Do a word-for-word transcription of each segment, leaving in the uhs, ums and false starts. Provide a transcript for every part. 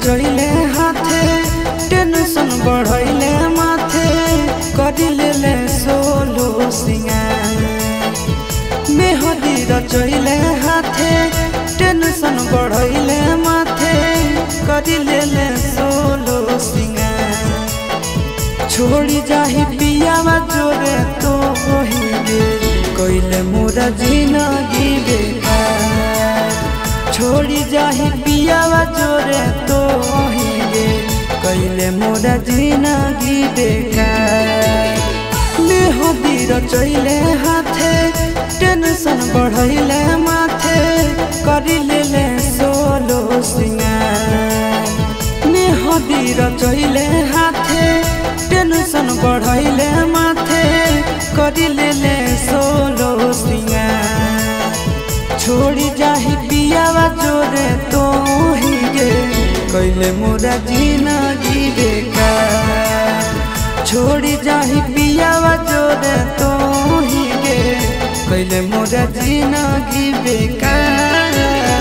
रचैले हाथे टेंशन बढ़ैले माथे करिले ले सोलो सिंगार मेहदी रचैले हाथे टेंशन बढ़ैले माथे करिले ले सोलो सिंगार छोड़ी जाही पियावा जोरे तो होइगे कइले मोरा जिंदगी बेकार छोड़ी जाही पियावा जोरे तो होइगे कइले मोरा जिंदगी बेकार मेहदी रचैले हाथे टेंशन बढ़ैले माथे करिले ले सोलो सिंगार मेहदी रचैले हाथे टेंशन बढ़ैले माथे करिले ले सोलो सिंगार छोड़ी जाही पियावा जोरे तो होइगे कइले मोरा जिंदगी बेकार छोड़ी जाही पियावा जोरे तो होइगे कइले मोरा जिंदगी बेकार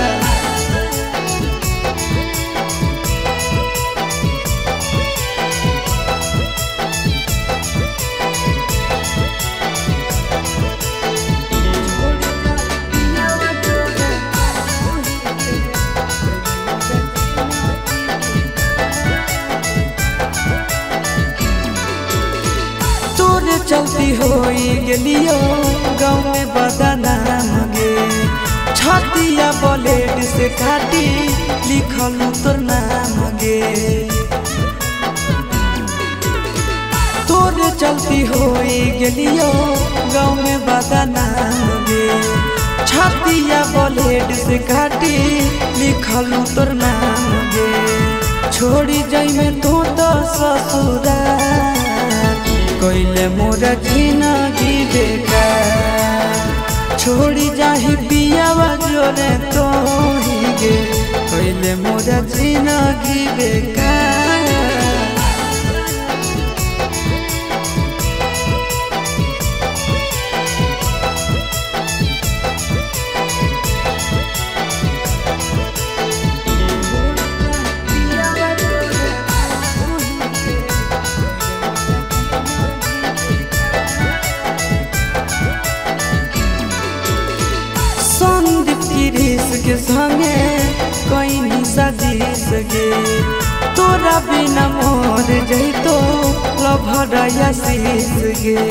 चलती होई गेलियो गाँव में बदनाम गे छतिया ब्लेड से काटी लिखल तोर नाम गे तोरे चलती होई गेलियो गाँव में बदनाम गे छतिया ब्लेड से काटी लिखल तोर नाम गे छोड़ी जाई में तो तो ससुराल कइले मोरा जिंदगी बेकार छोड़ी जाही पियावा जोरे तो होइगे कइले मोरा जिंदगी बेकार के संगे कोई नहीं सजी सके तोरा बिना मोर जइतो लभराया शीस गे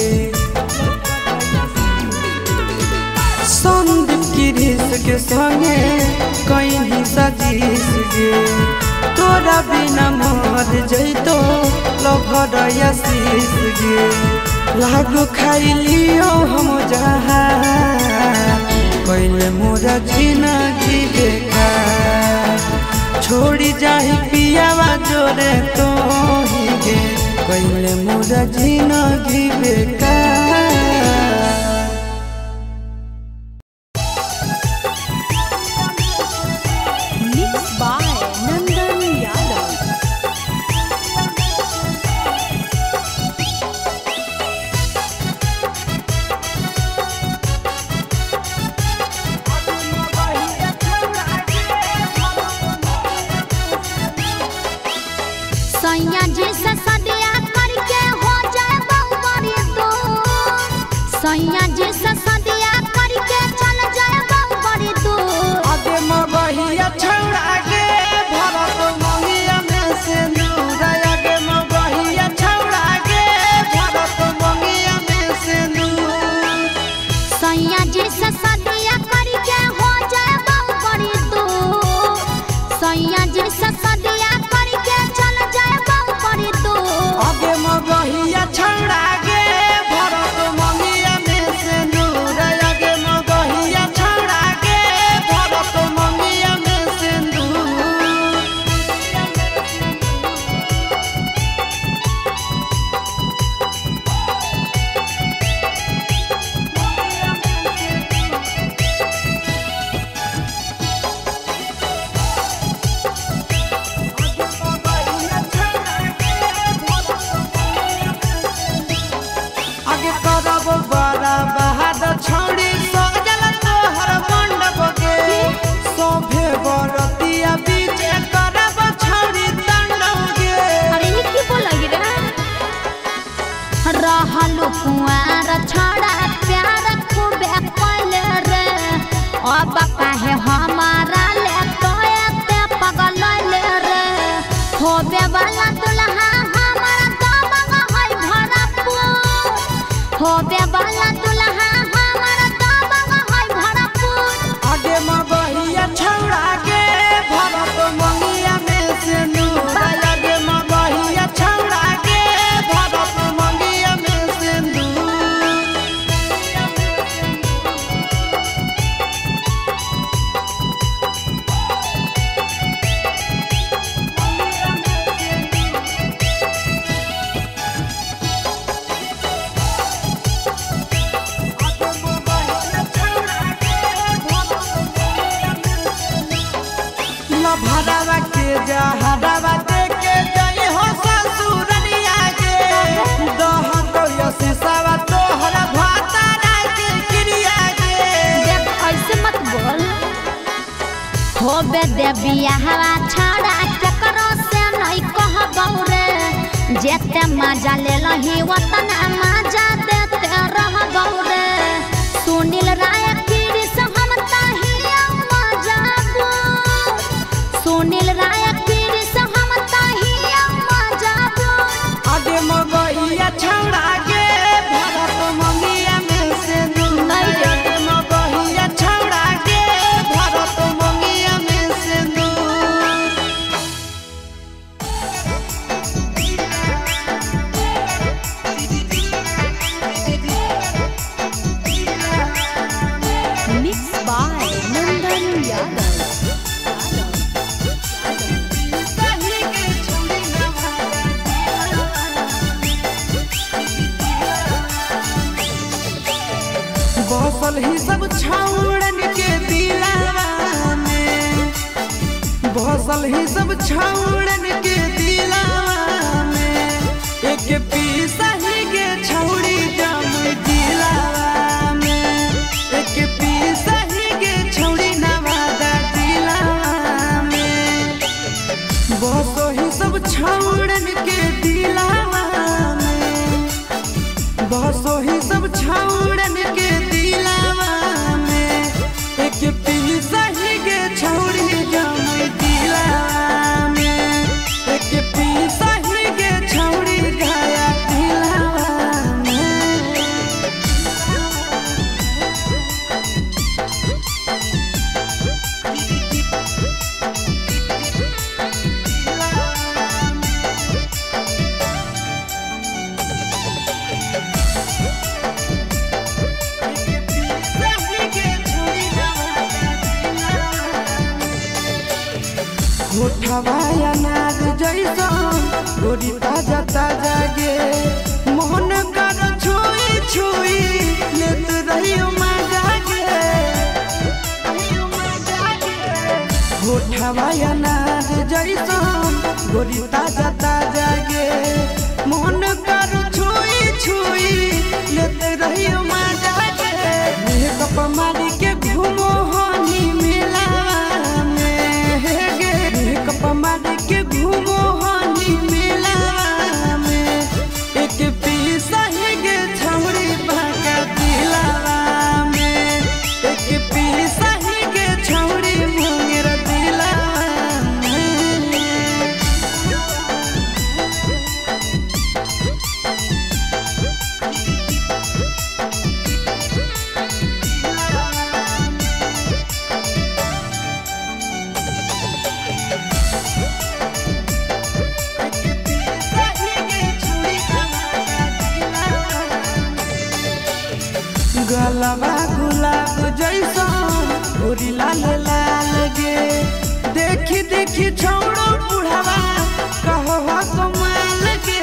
संदीप गिरीश के संगे कोई नहीं सजी सके तोरा बिना मोर जइतो लभराया शीस गे लागो खाई लियो हम जहाँ कइले मोरा जिंदगी बेकार छोड़ी जाही पियावा जोरे तो होइगे कइले मोरा जिंदगी बेकार मिक्स बाय नंदन यादव सैया जी से सदिया करके हो जाए बहुबरी तो सैया जी से सदिया करके चल जाए बहुबरी तो आगे मबहिया छौड़ा गे भरत मंगिया में से दूर आगे मबहिया छौड़ा गे भरत मंगिया में से दूर सैया जी से सदिया करके हो जाए बहुबरी तो सैया जी से सदिया करके चल जाए बहुबरी तो आगे मबहिया छौड़ा गे भरत मंगिया में से कुआर छड़ा प्यार खूबे कैले रे अब काहे हमारा ले तोते पगल ले रे होबे वाला दुल्हा हमारा दबंग है भरपूर होबे वाला दुल्हा हमारा दबंग है भरपूर आगे मगहिया छौड़ा के भरत मंगिया में से नूर आगे मगहिया छौड़ा के भरत मंगिया में से नूर भरावा के जहरावा देके जई हो ससुरनिया के दह तो सीसावा तोहरा भातारा के क्रिया के देख ऐसे मत बोल होबे दे बियाहवा छड़ा केकरो से नहीं कहबौ रे जेते मजा ले लही वतन मजा देते रहबौ रे सुनील राय किरिस हम ताहिया मजाबू सुनील राय किरिस हम ताहिया मजाबू आगे मगहिया छौड़ा के भरत मंगिया में से नूर आगे मगहिया छौड़ा के भरत मंगिया में से नूर Mixed by Nandan Yadav. बसल ही सब छौड़न के दिलावा में बसल ही सब छौड़न के दिलावा में एक पीसा ही के छौड़ी जम दिलावा में एक पीसा ही के छौड़ी नवादा दिलावा में बसो ही सब छौड़न के दिलावा में बसो ही सब छौड़न के दिलावा में एक पीसा ही के छौड़ी जम दिलावा में एक पीसा ही के छौड़ी गया दिलावा में होठवाया नाग जैसा गोरी ताजा ताजा गे मोहन कर छुई छुई लेत रहियो मजा गे होठवाया नाग जैसा गोरी ताजा ताजा गे मोहन कर छुई छुई लेत रहियो मजा गे मेकअप मारी के घूमो हनी मेला कपमार के घूमो हनी मेला में एक पीसा ही के छौड़ी भागा दिलावा में एक पीसा ही के छौड़ी मुंगेर दिलावा में गलबा गुलाब जैसा गोरी लाल लाल गे देखी देखी छौड़ो बुढ़ावा कहो कमाल गे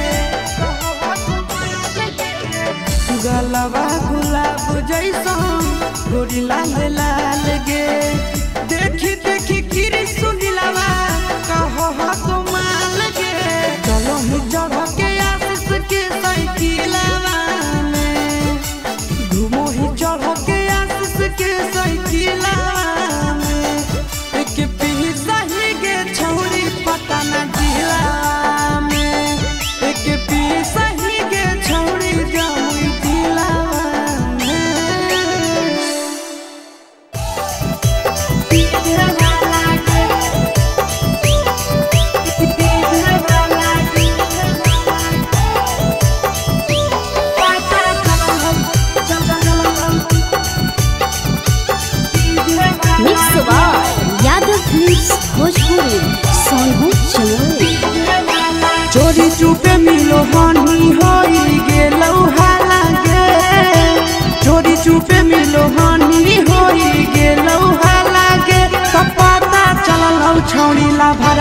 गलबा गुलाब जैसा गोरी लाल लाल गे देखी देखी गिरी सुनीलावा कहो कमाल गे चलो ही चढ़ के आशीष के साइकिलवा में घूमो ही चढ़ के आशीष के साइकिलवा में एक पीसा ही गे छौड़ी पता न जिला में एक पीसा ही गे छौड़ी जा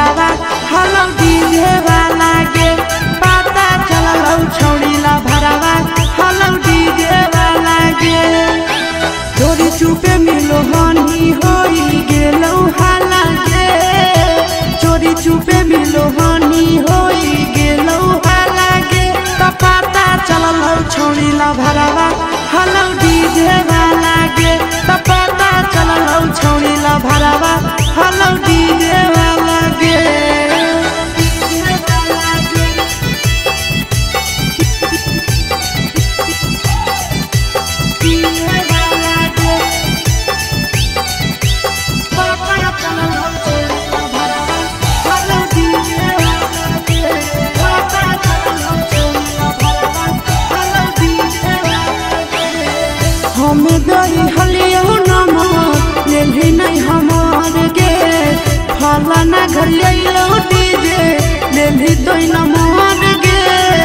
भरावा हलौ डीजे वाला गे पता चललौ छौड़ी ला भरावा हलौ डीजे वाला गे चोरी चुपे मिलो हनी होई गेलौ हाला गे चोरी चुपे मिलो हनी होई गेलौ हाला गे त पता चललौ छौड़ी ला भरावा हलौ डीजे वाला गे त पता चललौ छौड़ी ला भरावा हलौ डीजे वाला गे हमें दई हलियो नमक लेली नहीं हमार गे फलाना घर लैलो डीजे लेली दई नमक गे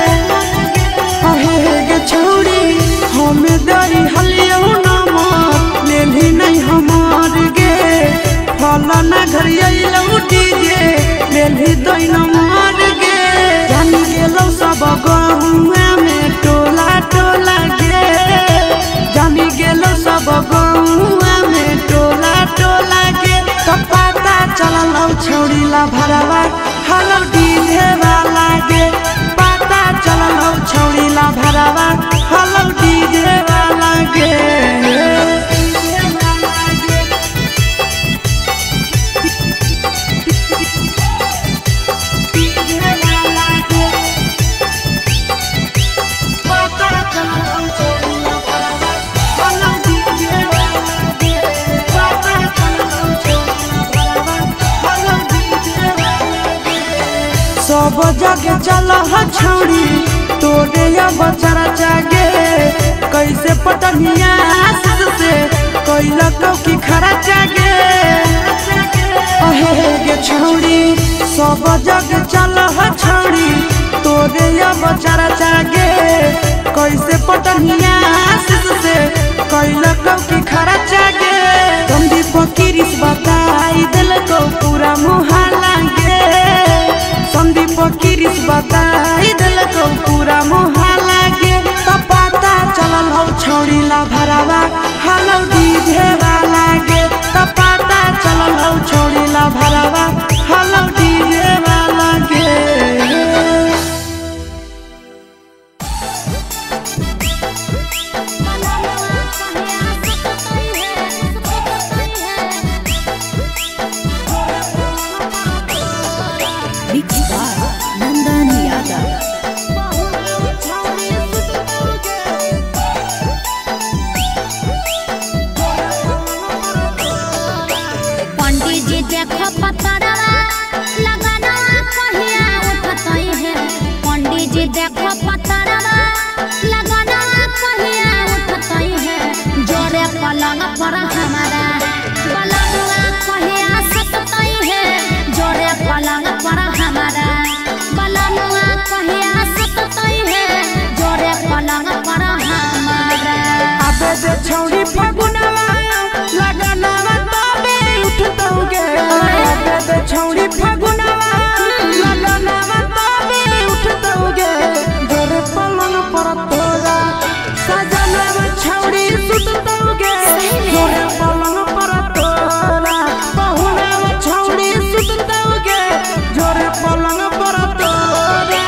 अहे गे छौड़ी हमें दई हलियो नमक लेली नहीं हमार गे फलाना घर लैलो डीजे लेली दई नमक गे जानी गेलो सब गहुआ में टोला टोला गे जानी गेलो सब गहुआ में टोला टोला गे तो पता चललौ छौड़ी ला भरावा हलौ डीजे वाला गे पता चललौ छौड़ी ला भरावा हलौ डीजे वाला गे सब जगह चल छौड़ी तोरे बचारा जागे कैसे पटनिया से कैला की खरा जागे अहे गे छौड़ी सब जगह चल छौड़ी तोरे बचारा जागे कैसे पटनिया से कैला की खरा जागे संदीप किरिस बताई दिल को पूरा मुहाला गे संदीप किरिस बताई दिल को पूरा मुहाला गे तो पता चललौ छौड़ी ला भरावा हलौ डीजे वाला गे तो पता चललौ छौड़ी ला भरावा हलौ डीजे वाला गे नंदन यादव पंडित जी देखो पतरा लगाना कहिया उठतई है पंडित जी देखो पतरा लगाना कहिया उठतई है जोरे पलंग पर हमारा पलंगवा कहिया सततई है जोरे पलंग पर हमारा पलंगवा कहिया सततई है जोरे पलंग पर हमारा अबे दे छौड़ी फगुनवा लगाना तबे उठतौगे अबे दे छौड़ी फगुनवा लगाना तबे उठतौगे जोरे पलंग पर तोरा सजनवा छौड़ी सुततौगे जोरे पलंग पर तोरा बहुनवा छौड़ी सुततौगे जोरे पलंग पर तोरा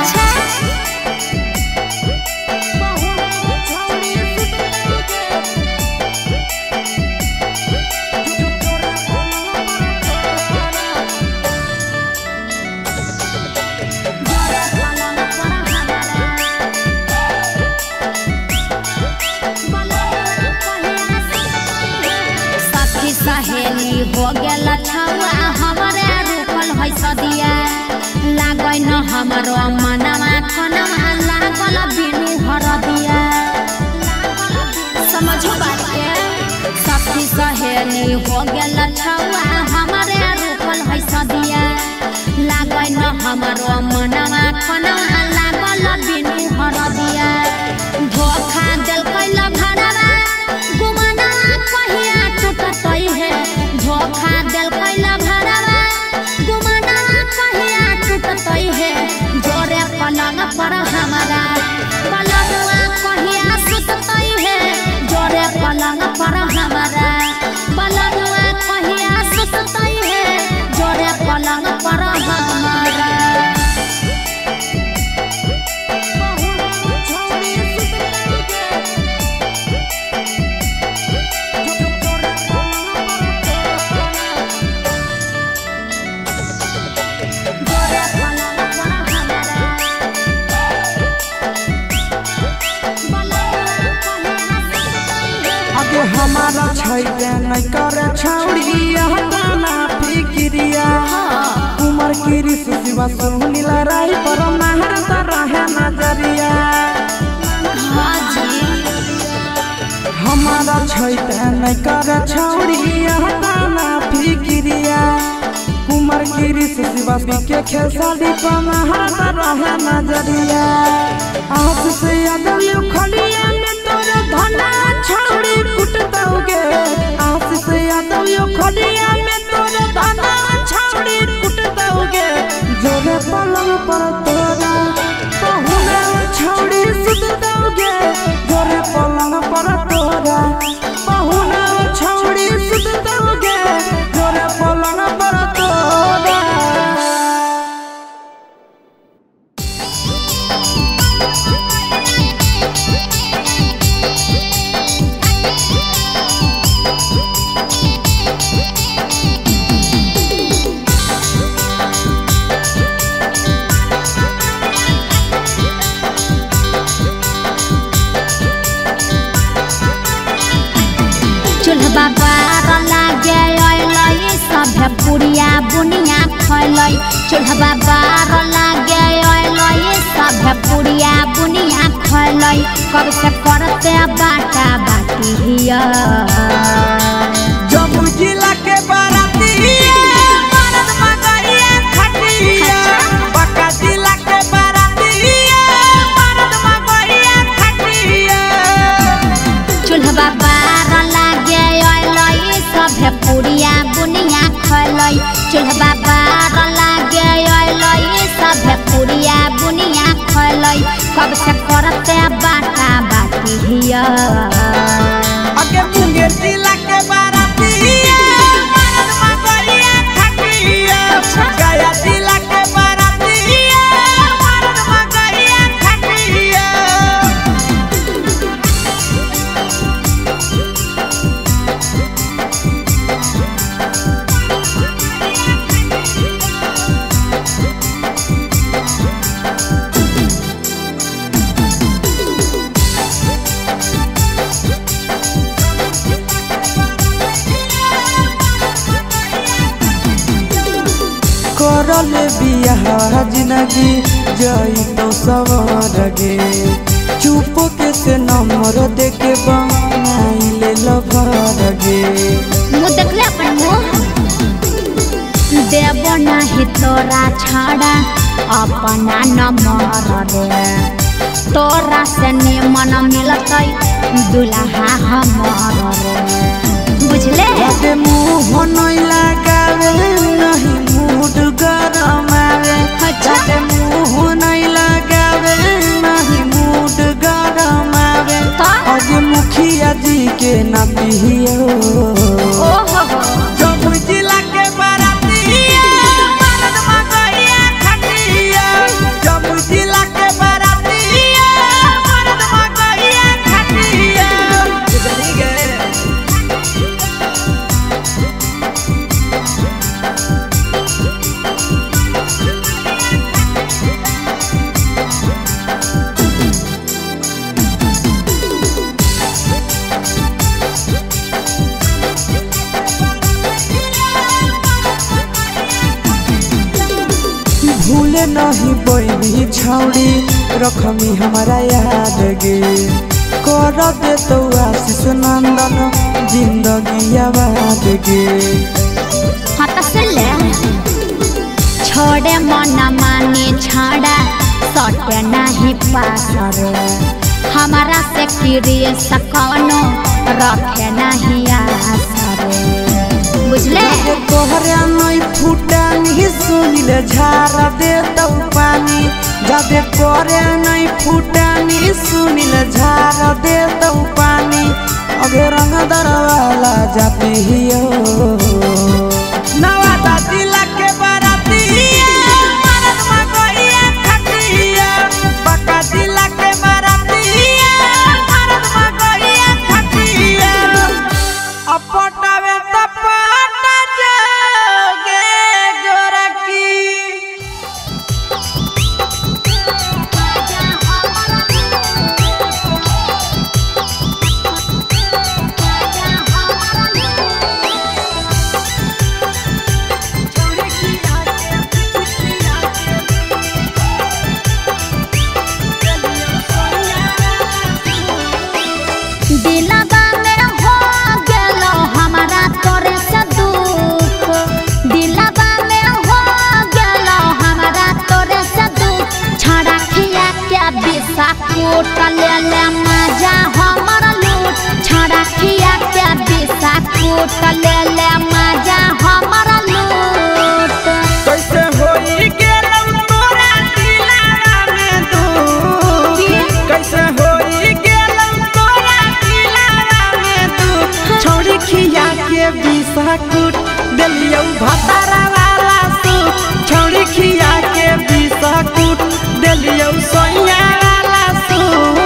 सहेली हो गेल छौआ हमारे रूपल है सदिया लागै न हमरो मनवा खनवा लागल बिनु हरदिया समझो बात के सखी सहेली हो गेल छौआ हमारे रूपल है सदिया लागै न हमरो मनवा खनवा लागल बिनु हरदिया धोखा देल कैला भड़वा गुमना कहिया टूटतई है धोखा देल कैला भड़वा गुमना पलंग पर हमारा पलंगवा कहिया सुतई है जोरे पलंग पर हमारा पलंगवा कहिया सुतई है जोरे पलंग पर हमारा हमारा छैते नहीं करे छौड़ी हटाना फिक्रिया उमर की रिस शिवा सुनी लड़ाई पर महर रहे नजरिया हमारा छैते नहीं करे छौड़ी हटाना फिक्रिया उमर की रिस शिवा के खेसारी पर महर रहे नजरिया आज से अदल खलिया में तोर धना छौड़ी कुट दोगे आज से यादव खलिया में तोर धना छौड़ी कुट दोगे जोरे पलंग पर तोरा पहुना छौड़ी सुत दोगे जोरे पलंग पर तोरा पहुना छौड़ी सुत दोगे जोरे पलंग पर तोरा चूल्हा बार लागे अइलै सभे पुड़िया बुनिया खैलै चूल्हा बार लागे अइलै सभे पुड़िया बुनिया खैलै कब से करते बाटा बाटी हिया जब जिला के बाराती मरद मगैया खटिया बका जिला के बाराती मरद मगैया खटिया चूल्हा बार लागे अइलै सभे पुड़िया बुनिया खैलै चूल्हा बार लागे अइलै सभे पुड़िया बुनिया खैलै कब से करते बाटा बाटी हिया आगे मुंगेर जिला के बाराती मरद मगैया खटिया गया जिला के बाराती मरद मगैया खटिया करले बियाह जिंदगी जई तो सवर गे चुप के से नंबर दे के बनाई ले लभर गे मुँह देखले अपन मुँह देव नहीं तोरा छाड़ा अपना नंबर रे तोरा से निमन मिलतै दुल्हा हमार रे बुझले जाते मुँह नहीं लगावे नहीं मूड गरम आवे जाते मुँह नहीं लगावे नहीं मूड गरम आवे आज मुखिया जी के नाती हो जब जिला के बाराती मरद मगैया खटिया जब जिला के बाराती मरद मगैया खटिया भूले नहीं बैनी छौड़ी रखमी हमारा याद गे कर दे तो आशीष नंदन जिंदगी आबाद गे छोड़े मन माने छाड़ा सटे नहीं पास रे हमारा से किरिए सकनो रखे नहीं आस रे बुझले तोहरे नहीं फूटा नहीं सुनिले झारा दे तो पानी जादे करे नहीं फुटानी सुनील झार दे तो पानी अगे रंग दरवाला जाती हियो नवादा जिला के बारातिया मरद मगोइया खटिया बका जिला के बारातिया मरद मगोइया खटिया अपटावे तपटा जोगे गोरकी दिलवा में हो गेलो हमारा तोरे से दुख दिलवा में हो गेलो हमारा तोरे से दुख छड़ा खिया के बिसा कोट ले ले मजा हमर लूट छड़ा खिया के बिसा कोट ले ले मजा हमर लूट कैसे होई गेलौ तोरा दिलवा में तू कैसे होई गेलौ तोरा दिलवा में तू छोड़ी खिया के बिसा कुट देलियौ भतारा वाला सूट छोड़ी खिया के बिसा कुट देलियौ सोइया वाला सूट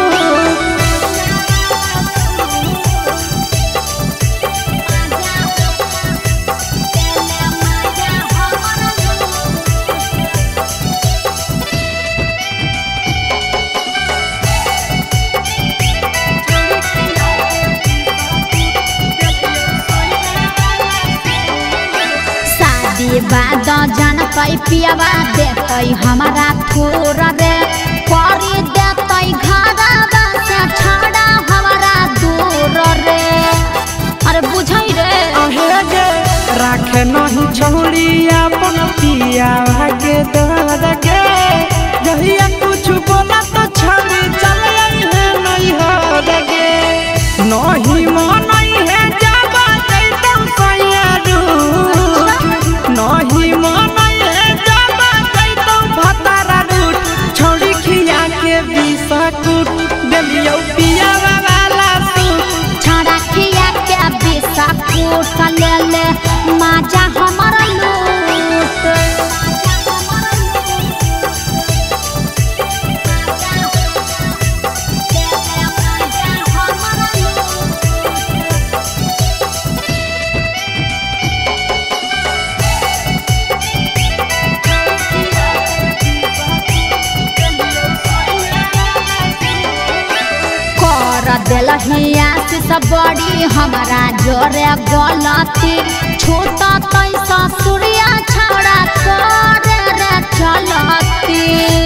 शादी बाद जानतै पियावा देतै हमारा थोर रे करी देतै घरवा से छड़ा हमारा दूर रे अरे बुझै रे अहे गे राखे नहीं छोड़ी अपन पिया के दर गे जहिया कुछ बोला तो छोड़ी चल है नहीं हो गे नहीं मन है जब जैतौ सैया रूठ नहीं मन है जब जैतौ भतारा रूठ छोड़ी खिया के बिसा कुट देलियौ पिया वाला सूट छड़ा खिया के बिसा कोट ले ले मजा हमारा लूट कर दिलहिया से सब बड़ी हमारा जोरे गलती छोटा तै ससुरिया छौड़ा करे रे चलती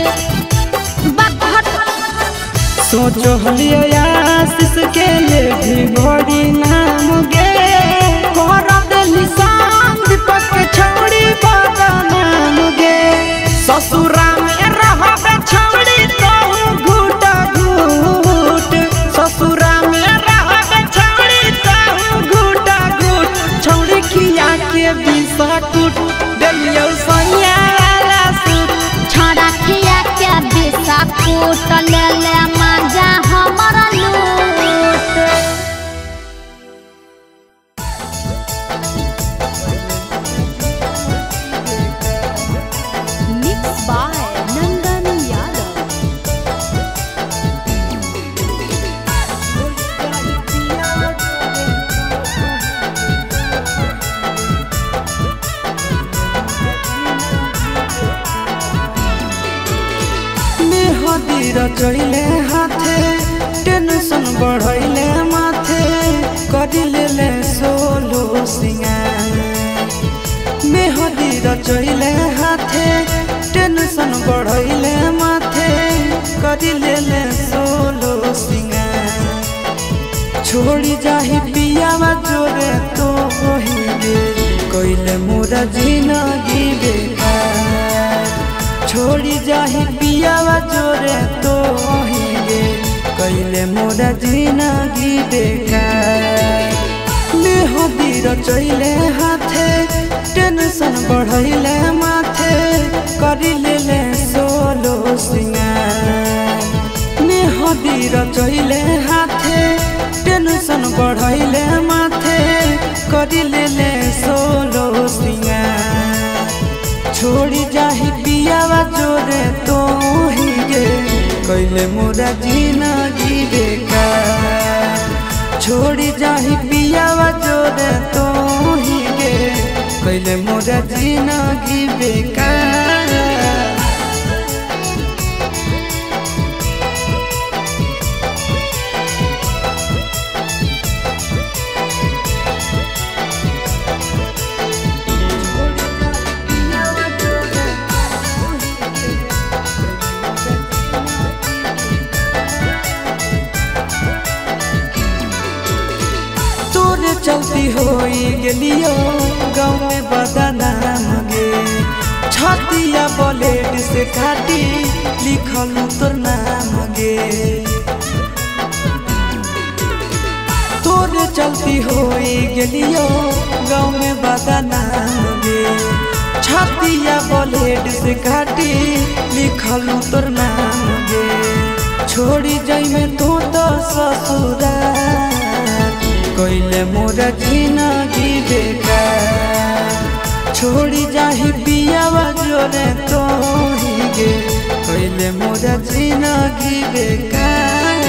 बकहट सोचो हलियो आशीष के ले भी बड़ी नाम गे कर देली शाम दीपक के छोड़ी बड़ा नाम गे ससुरा में रहबे छोड़ी तो घूट घूट ससुरा में रहबे छोड़ी तो घूट घूट छोड़ी खिया के बिसा कुट देलियौ सैया वाला सूट छड़ा खिया के बिसा कोट ले ले मजा हमारा लूट Mixed by Nandan Yadav. मेहदी रचैले हाथे टेंशन बढ़ैले माथे करिले ले सोलो सिंगार मेहदी रचैले हाथे टेंशन बढ़ैले माथे करिले ले सोलो सिंगार छोड़ी जाही पियावा जोरे तो होइगे कइले मोरा जिंदगी बेकार छोड़ी जाही पियावा जोरे तो होइगे कइले मोरा जिंदगी बेकार मेहदी रचैले हाथे टेंशन बढ़ैले माथे करिले ले सो सोलो सिंगार मेहदी रचैले हाथे टेंशन बढ़ैले माथे करिले ले सोलो सिंगार छोड़ी जाही पियावा जोरे तो ही गे कैले मोरा जिंदगी बेकार छोड़ी जाही पियावा जोरे तो ही गे कैले मोरा जिंदगी बेकार। चलती होई गेलियो गाँव में बदनाम गे छतिया ब्लेड से काटी लिखल तोर नाम गे तोरे चलती होई गेलियो गाँव में बदनाम गे छतिया ब्लेड से काटी लिखल तोर नाम गे छोड़ी जाई में तो तो ससुराल कैले मोरा जिंदगी बेकार छोड़ी जाही पियावा जोरे तो ही गे कैले मोरा जिंदगी बेकार।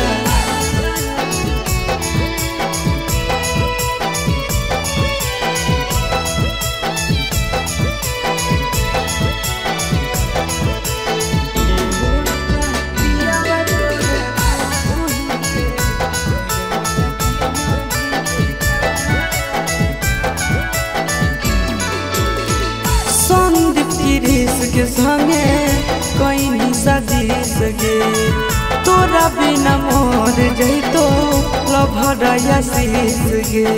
के संगे कोई नहीं सजीस गे तोरा बिना मोर जैतो लभरया शीस गे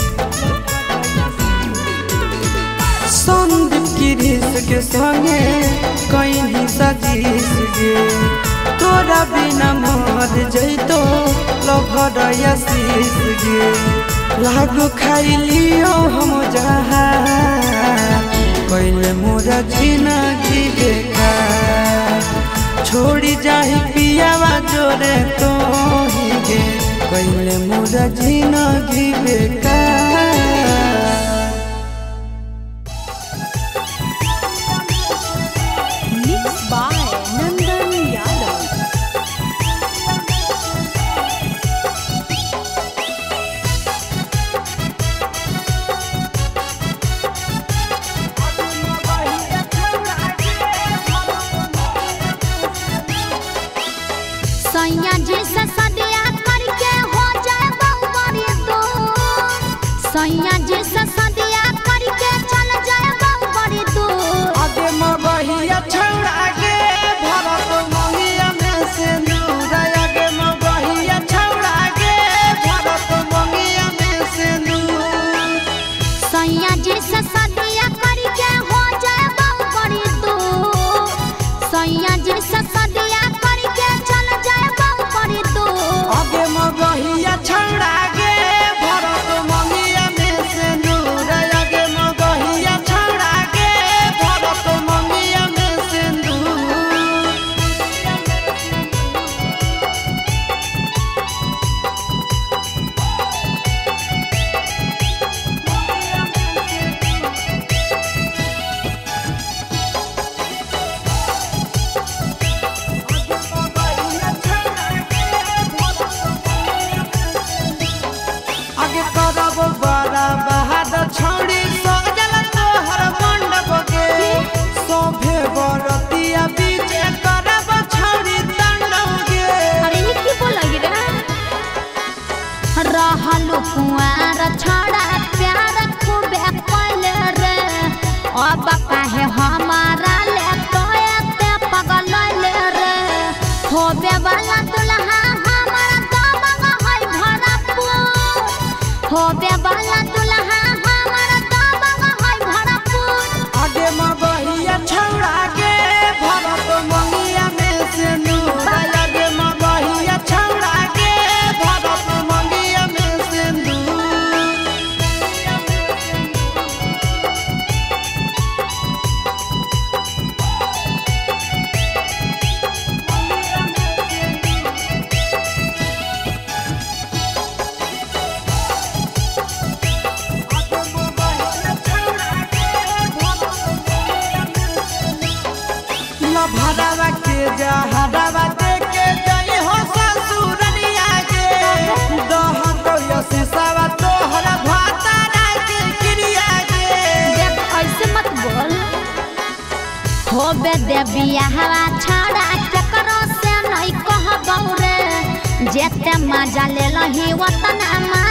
संदीप गिरीश के संगे कोई नहीं सजीस गे तोरा बिना मोर जैतो लभरया शीस गे लागो खाई लियो हम जहाँ कैले मोरा जिंदगी बेकार छोड़ी जाही पियावा जोरे तो ही गे कैले मोरा जिंदगी बेकार। Mixed by Nandan Yadav. सैया जी से सदिया करके हो जाए बहुबरी दो सैया जी से सदिया करके चल जाए बहुबरी दो आगे मबहिया छौड़ा गे भरत मंगिया में से नूर आगे मबहिया छौड़ा गे भरत मंगिया में से नूर सैया जी से सदिया करके हो जाए बहुबरी दो सैया जी से सदिया करके चल जाए बहुबरी दो आगे मबहिया छौड़ा गे भरत मंगिया में से नूर आगे मबहिया छौड़ा गे भरत मंगिया में से नूर आगे करब बड़ा बहादुर छौड़ी सजल तोहर मंडप गे सोभे बरतिया बीच करब छौड़ी तांडव गे। अरे ये की बोलगी रे रहल कुआर छड़ा प्यार खूबे कैले रे अब काहे हमारा ले तोते पगल ले रे होबे वाला दुल्हा हमारा दबंग है भरपूर होबे वाला दुल्हा हमारा दबंग है भरपूर आगे मबहिया छौड़ा गे भरत मंगिया में से नूर आगे मबहिया छौड़ा गे भरत मंगिया में से नूर के बियाहवा छड़ा केकरो से नहीं कहबौ रे जेते मजा ले लही वतना